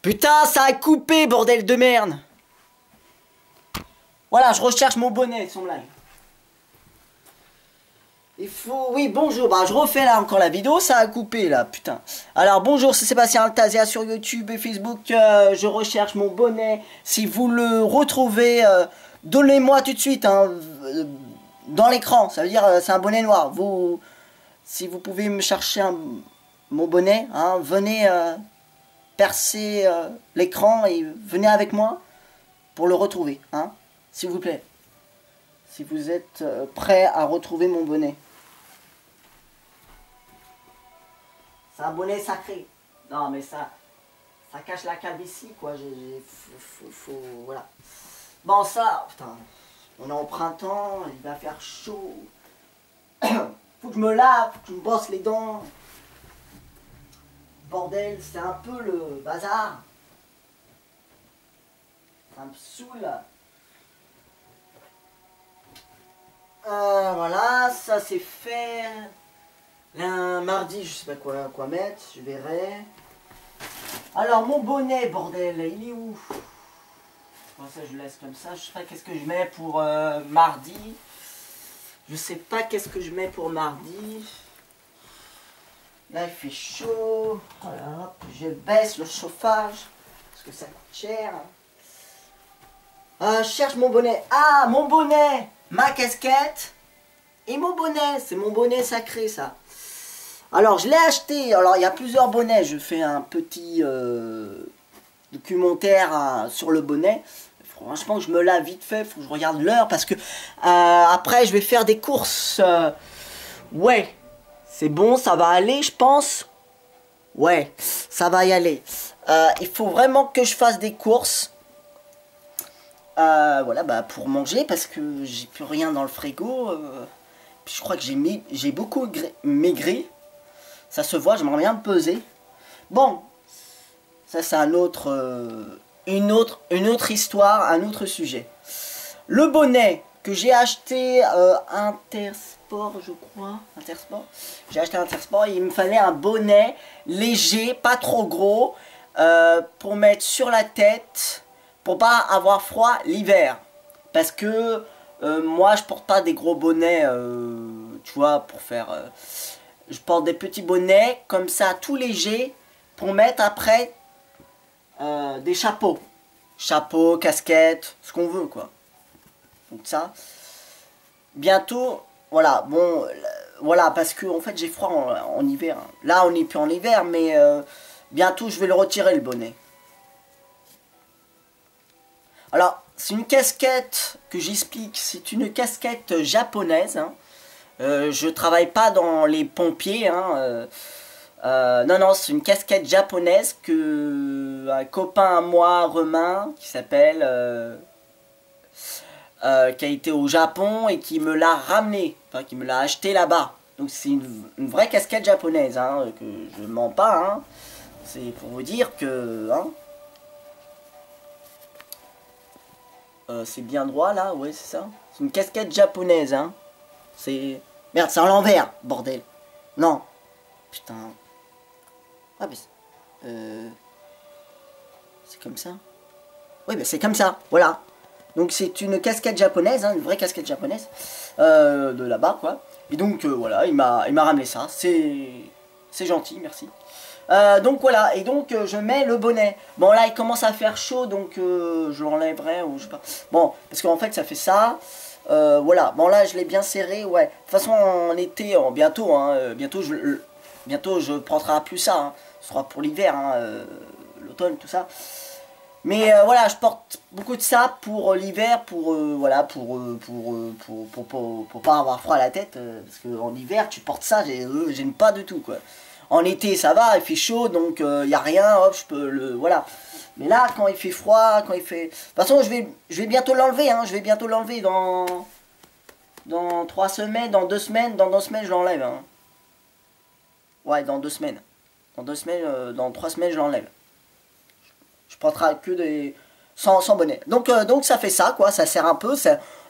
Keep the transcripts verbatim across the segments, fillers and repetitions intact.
Putain, ça a coupé, bordel de merde. Voilà, je recherche mon bonnet, son live. Il faut... Oui, bonjour. Bah, je refais là encore la vidéo, ça a coupé là, putain. Alors, bonjour, c'est Sébastien Altazia sur YouTube et Facebook. Euh, je recherche mon bonnet. Si vous le retrouvez, euh, donnez-moi tout de suite, hein, euh, dans l'écran. Ça veut dire, euh, c'est un bonnet noir. Vous, si vous pouvez me chercher un, mon bonnet, hein, venez euh, percer euh, l'écran et venez avec moi pour le retrouver, hein, s'il vous plaît. Si vous êtes euh, prêt à retrouver mon bonnet. C'est un bonnet sacré. Non, mais ça, ça cache la calvitie, quoi. J'ai, faut, faut, faut, voilà. Bon, ça, putain, on est en printemps, il va faire chaud. Faut que je me lave, faut que je me brosse les dents. Bordel, c'est un peu le bazar. Ça me saoule. Euh, voilà, ça c'est fait. Là, mardi, je sais pas quoi, quoi mettre, je verrai. Alors, mon bonnet, bordel, il est où? Bon, ça, je laisse comme ça. Je sais pas qu'est-ce que je mets pour euh, mardi. Je sais pas qu'est-ce que je mets pour mardi. Là, il fait chaud. Voilà, je baisse le chauffage. Parce que ça coûte cher. Ah, je cherche mon bonnet. Ah, mon bonnet! Ma casquette et mon bonnet. C'est mon bonnet sacré, ça. Alors, je l'ai acheté. Alors, il y a plusieurs bonnets. Je fais un petit euh, documentaire hein, sur le bonnet. Franchement, je me lave vite fait. Il faut que je regarde l'heure parce que euh, après, je vais faire des courses. Euh, ouais, c'est bon, ça va aller, je pense. Ouais, ça va y aller. Euh, il faut vraiment que je fasse des courses. Euh, voilà, bah pour manger parce que j'ai plus rien dans le frigo. Euh, puis je crois que j'ai j'ai beaucoup maigri. Ça se voit, j'aimerais bien me peser. Bon, ça c'est un autre, euh, une autre, une autre histoire, un autre sujet. Le bonnet que j'ai acheté euh, Intersport, je crois, Intersport. J'ai acheté Intersport et il me fallait un bonnet léger, pas trop gros, euh, pour mettre sur la tête, pour pas avoir froid l'hiver. Parce que euh, moi je porte pas des gros bonnets, euh, tu vois, pour faire... Euh, je porte des petits bonnets comme ça, tout léger, pour mettre après euh, des chapeaux. Chapeaux, casquettes, ce qu'on veut, quoi. Donc ça. Bientôt, voilà, bon, voilà, parce que en fait j'ai froid en, en hiver. Là on n'est plus en hiver, mais euh, bientôt je vais le retirer le bonnet. Alors, c'est une casquette que j'explique, c'est une casquette japonaise, hein. Euh, je travaille pas dans les pompiers, hein, euh, euh, non, non, c'est une casquette japonaise que un copain à moi, Romain, qui s'appelle, euh, euh, qui a été au Japon et qui me l'a ramené, enfin qui me l'a acheté là-bas. Donc c'est une, une vraie casquette japonaise, hein, que je ne mens pas, hein. C'est pour vous dire que, hein, euh, c'est bien droit là, ouais c'est ça. C'est une casquette japonaise, hein. C'est... Merde, c'est à l'envers, bordel. Non. Putain. Ah, mais... Euh... C'est comme ça. Oui, mais c'est comme ça, voilà. Donc c'est une casquette japonaise, hein, une vraie casquette japonaise. Euh, de là-bas, quoi. Et donc, euh, voilà, il m'a il m'a ramené ça. C'est... C'est gentil, merci. Euh, donc voilà, et donc euh, je mets le bonnet. Bon là il commence à faire chaud, donc euh, je l'enlèverai ou je sais pas. Bon, parce qu'en fait ça fait ça. Euh, voilà, bon là je l'ai bien serré, ouais. De toute façon en été, en bientôt, hein, euh, bientôt je euh, bientôt je prendrai plus ça, hein. Ce sera pour l'hiver, hein, euh, l'automne, tout ça. Mais euh, voilà, je porte beaucoup de ça pour euh, l'hiver, pour euh, voilà, pour, euh, pour, euh, pour, pour, pour, pour pas avoir froid à la tête, euh, parce qu'en hiver tu portes ça, euh, j'aime pas du tout, quoi. En été ça va, il fait chaud, donc il euh, n'y a rien, hop, je peux le... Voilà. Mais là, quand il fait froid, quand il fait... De toute façon, je vais, je vais bientôt l'enlever, hein. Je vais bientôt l'enlever dans... Dans trois semaines, dans deux semaines, dans deux semaines, je l'enlève, hein. Ouais, dans deux semaines. Dans deux semaines, euh, dans trois semaines, je l'enlève. Je porterai que des... Sans, sans bonnet. Donc, euh, donc ça fait ça, quoi. Ça sert un peu. Ça...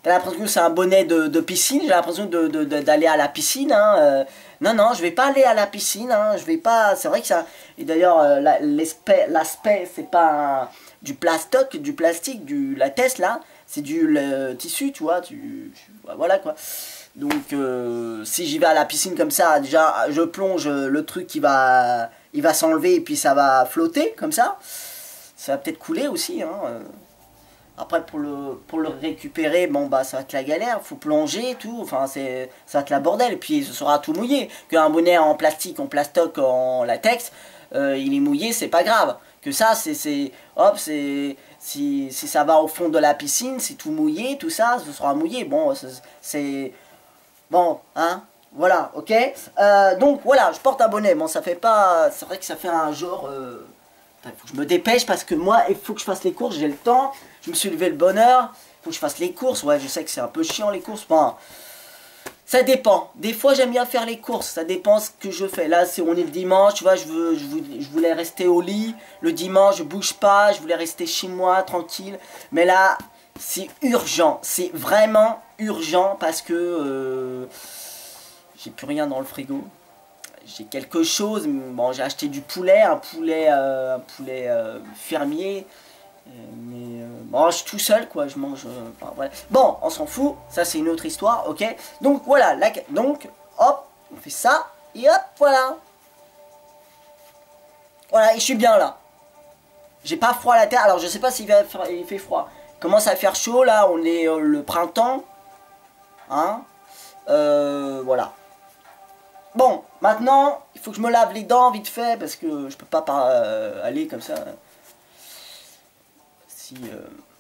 t'as l'impression que c'est un bonnet de, de piscine, j'ai l'impression de, de, de, d'aller à la piscine, hein, euh, non, non, je vais pas aller à la piscine, hein, je vais pas, c'est vrai que ça, et d'ailleurs, euh, l'aspect, l'aspect, c'est pas un, du plastoc, du plastique, du latex, là, c'est du le, tissu, tu vois, tu, tu, voilà, quoi. Donc, euh, si j'y vais à la piscine comme ça, déjà, je plonge le truc qui va, il va s'enlever et puis ça va flotter, comme ça, ça va peut-être couler aussi, hein, euh. Après, pour le, pour le récupérer, bon, bah, ça va être la galère, faut plonger et tout, enfin, c'est, ça va être la bordel, et puis ce sera tout mouillé. Qu'un bonnet en plastique, en plastoc, en latex, euh, il est mouillé, c'est pas grave. Que ça, c'est, c'est, hop, c'est, si, si ça va au fond de la piscine, c'est tout mouillé, tout ça, ce sera mouillé. Bon, c'est, bon, hein, voilà, ok. Euh, donc, voilà, je porte un bonnet, bon, ça fait pas, c'est vrai que ça fait un genre... Euh, il faut que je me dépêche parce que moi, il faut que je fasse les courses, j'ai le temps. Je me suis levé le bonne heure. Il faut que je fasse les courses. Ouais, je sais que c'est un peu chiant les courses. Enfin, ça dépend. Des fois, j'aime bien faire les courses. Ça dépend ce que je fais. Là, c'est on est le dimanche. Tu vois, je, veux, je, voulais, je voulais rester au lit. Le dimanche, je bouge pas. Je voulais rester chez moi, tranquille. Mais là, c'est urgent. C'est vraiment urgent parce que euh, j'ai plus rien dans le frigo. J'ai quelque chose, bon j'ai acheté du poulet, un poulet, euh, un poulet euh, fermier, euh, mais euh, bon je suis tout seul quoi, je mange, euh, enfin, voilà. Bon on s'en fout, ça c'est une autre histoire, ok. Donc voilà, la, donc hop, on fait ça, et hop, voilà. Voilà, et je suis bien là. J'ai pas froid à la tête, alors je sais pas s'il va faire, il fait froid. Il commence à faire chaud là, on est euh, le printemps, hein, euh, voilà. Bon, maintenant, il faut que je me lave les dents vite fait, parce que je peux pas par, euh, aller comme ça. Si, euh,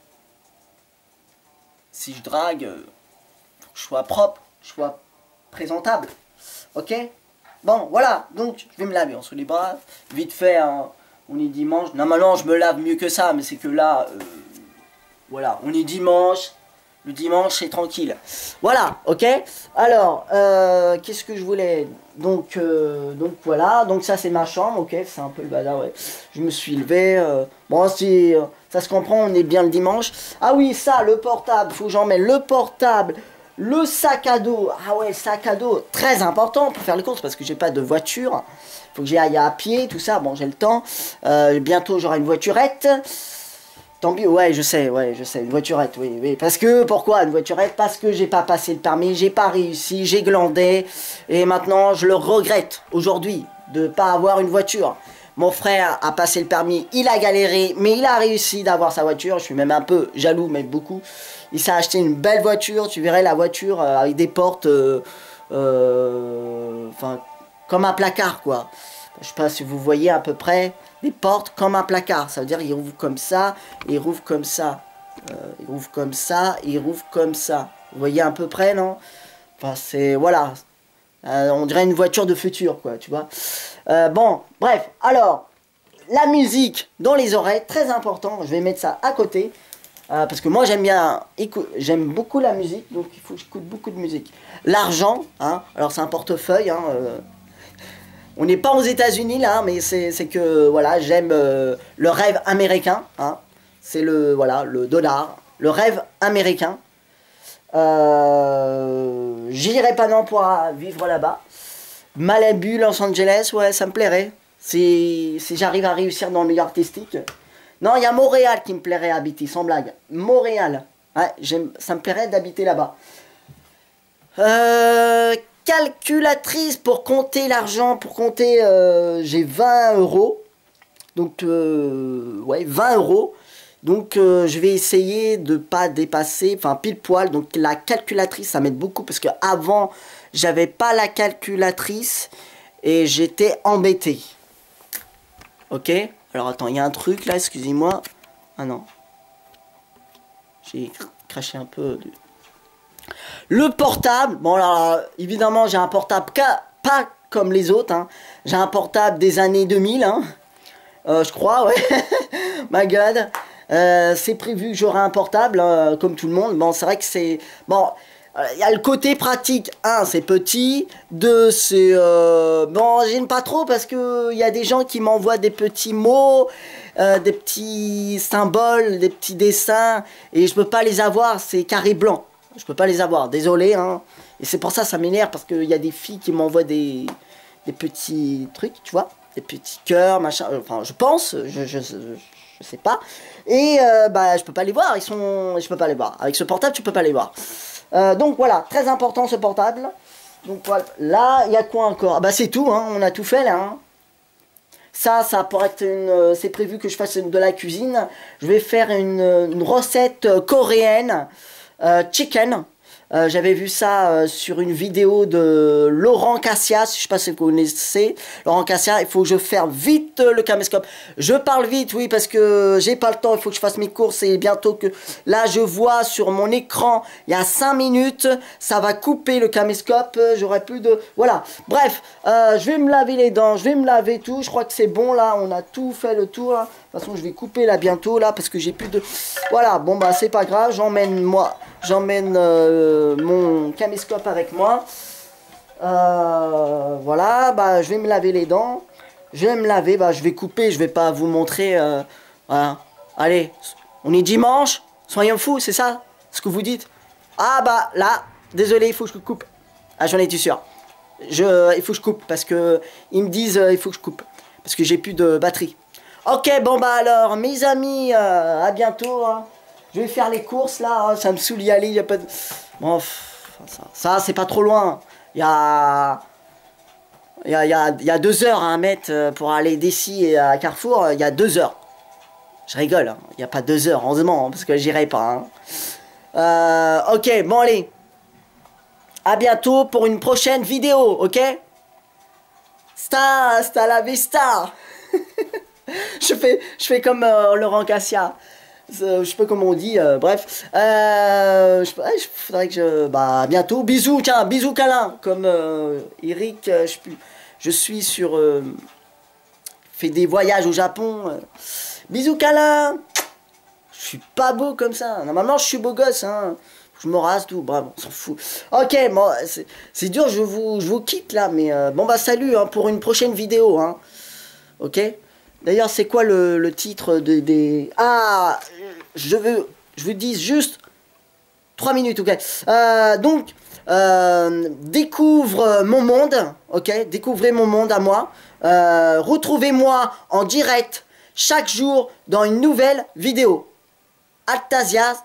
si je drague, euh, faut que je sois propre, je sois présentable. Ok? Bon, voilà, donc je vais me laver en sous les bras, vite fait, hein, on est dimanche. Normalement, je me lave mieux que ça, mais c'est que là, euh, voilà, on est dimanche. Le dimanche, c'est tranquille. Voilà, ok. Alors, euh, qu'est-ce que je voulais donc, euh, donc voilà. Donc ça, c'est ma chambre, ok. C'est un peu le bazar, ouais. Je me suis levé. Euh, bon, si ça se comprend, on est bien le dimanche. Ah oui, ça, le portable. Faut que j'en mette le portable. Le sac à dos. Ah ouais, sac à dos. Très important pour faire les courses parce que j'ai pas de voiture. Faut que j'y aille à pied, tout ça. Bon, j'ai le temps. Euh, bientôt, j'aurai une voiturette. Tant pis, ouais, je sais, ouais, je sais, une voiturette, oui, oui. Parce que, pourquoi une voiturette? Parce que j'ai pas passé le permis, j'ai pas réussi, j'ai glandé. Et maintenant, je le regrette, aujourd'hui, de pas avoir une voiture. Mon frère a passé le permis, il a galéré, mais il a réussi d'avoir sa voiture. Je suis même un peu jaloux, mais beaucoup. Il s'est acheté une belle voiture, tu verrais la voiture euh, avec des portes, euh, euh, enfin, comme un placard, quoi. Je sais pas si vous voyez à peu près des portes comme un placard. Ça veut dire il rouvre comme ça, il rouvre comme ça, euh, il rouvre comme ça, il rouvre comme ça. Vous voyez à peu près, non? Enfin, c'est... Voilà. Euh, on dirait une voiture de futur, quoi, tu vois. Euh, bon, bref. Alors, la musique dans les oreilles, très important. Je vais mettre ça à côté. Euh, parce que moi, j'aime bien... J'aime beaucoup la musique, donc il faut que j'écoute beaucoup de musique. L'argent, hein. Alors, c'est un portefeuille, hein. Euh, On n'est pas aux États-Unis là, mais c'est que voilà, j'aime euh, le rêve américain. Hein. C'est le voilà le dollar, le rêve américain. Euh, J'irai pas non pour vivre là-bas. Malibu, Los Angeles, ouais, ça me plairait. Si, si j'arrive à réussir dans le milieu artistique. Non, il y a Montréal qui me plairait à habiter, sans blague. Montréal, ouais, ça me plairait d'habiter là-bas. Euh. Calculatrice pour compter l'argent, pour compter, euh, j'ai vingt euros, donc, euh, ouais, vingt euros, donc euh, je vais essayer de pas dépasser, enfin pile poil, donc la calculatrice, ça m'aide beaucoup, parce que avant j'avais pas la calculatrice, et j'étais embêté, ok, alors attends, il y a un truc là, excusez-moi, ah non, j'ai craché un peu de... Le portable, bon alors évidemment j'ai un portable pas comme les autres, hein. J'ai un portable des années deux mille, hein. euh, je crois, ouais, my god, euh, c'est prévu que j'aurai un portable, euh, comme tout le monde, bon c'est vrai que c'est, bon, il y a le côté pratique, un c'est petit, deux c'est, euh, bon j'aime pas trop parce que il y a des gens qui m'envoient des petits mots, euh, des petits symboles, des petits dessins, et je peux pas les avoir, c'est carré blanc. Je peux pas les avoir, désolé, hein. Et c'est pour ça, ça m'énerve, parce qu'il y a des filles qui m'envoient des, des petits trucs, tu vois, des petits cœurs, machin, enfin, je pense, je, je, je, je sais pas. Et, euh, bah, je peux pas les voir, ils sont, je peux pas les voir. Avec ce portable, tu peux pas les voir. Euh, donc, voilà, très important, ce portable. Donc, voilà, là, il y a quoi encore? Bah, c'est tout, hein, on a tout fait, là, hein. Ça, ça pourrait être une... Euh, c'est prévu que je fasse de la cuisine. Je vais faire une, une recette coréenne. Euh, chicken. Euh, J'avais vu ça euh, sur une vidéo de Laurent Cassias. Je sais pas si vous connaissez Laurent Cassias. Il faut que je fasse vite euh, le caméscope. Je parle vite, oui, parce que j'ai pas le temps. Il faut que je fasse mes courses et bientôt que... Là, je vois sur mon écran, il y a cinq minutes, ça va couper le caméscope. Euh, J'aurai plus de... Voilà. Bref, euh, je vais me laver les dents. Je vais me laver tout. Je crois que c'est bon, là. On a tout fait le tour, là. De toute façon, je vais couper, là, bientôt, là, parce que j'ai plus de... Voilà. Bon, bah, c'est pas grave. J'emmène, moi... J'emmène euh, mon caméscope avec moi. Euh, voilà, bah, je vais me laver les dents. Je vais me laver, bah, je vais couper, je vais pas vous montrer. Euh, voilà. Allez, on est dimanche, soyons fous, c'est ça ce que vous dites? Ah bah là, désolé, il faut que je coupe. Ah, j'en étais sûr. Je, il faut que je coupe parce que ils me disent euh, il faut que je coupe parce que j'ai plus de batterie. Ok, bon bah alors, mes amis, euh, à bientôt. Hein. Je vais faire les courses là, oh, ça me saoule y aller, il y a pas de... Bon, ça, ça c'est pas trop loin. Il y a... Il y a, y a, y a deux heures à mettre pour aller d'ici à Carrefour, il y a deux heures. Je rigole, hein. Il n'y a pas deux heures, heureusement, parce que j'irai pas. Hein. Euh, ok, bon allez. À bientôt pour une prochaine vidéo, ok? Sta, sta la vista. je, fais, je fais comme euh, Laurent Cassia. Euh, je sais pas comment on dit, euh, bref. Euh, je, ouais, je faudrait que je... Bah, bientôt. Bisous, tiens, bisous câlin. Comme euh, Eric, euh, je sais plus. Je suis sur... Euh, fait des voyages au Japon. Euh. Bisous câlin. Je suis pas beau comme ça. Normalement, je suis beau gosse, hein. Je me rase, tout. Bref, on s'en fout. Ok, bon, c'est dur, je vous, je vous quitte, là. Mais euh, bon, bah, salut, hein, pour une prochaine vidéo, hein. Ok? D'ailleurs, c'est quoi le, le titre de, des... Ah, je veux, je vous dis juste trois minutes, ok. Euh, donc, euh, découvre mon monde, ok. Découvrez mon monde à moi. Euh, Retrouvez-moi en direct chaque jour dans une nouvelle vidéo. Altasia,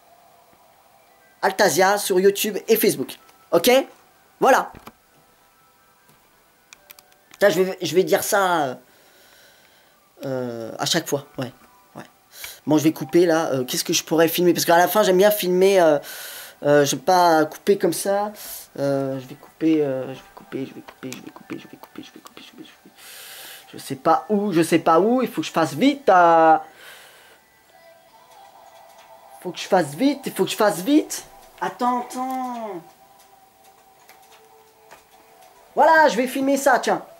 Altasia sur YouTube et Facebook, ok. Voilà. Là, je vais, je vais dire ça... Euh, Euh, à chaque fois, ouais, ouais. Bon, je vais couper là. Euh, Qu'est-ce que je pourrais filmer? Parce qu'à la fin, j'aime bien filmer. Euh, euh, je vais pas couper comme ça. Euh, je vais couper, euh, je vais couper, je vais couper, je vais couper, je vais couper, je vais couper, je vais couper. Je sais pas où, je sais pas où. Il faut que je fasse vite. Euh... Faut que je fasse vite. Il faut que je fasse vite. Attends, attends. Voilà, je vais filmer ça, tiens.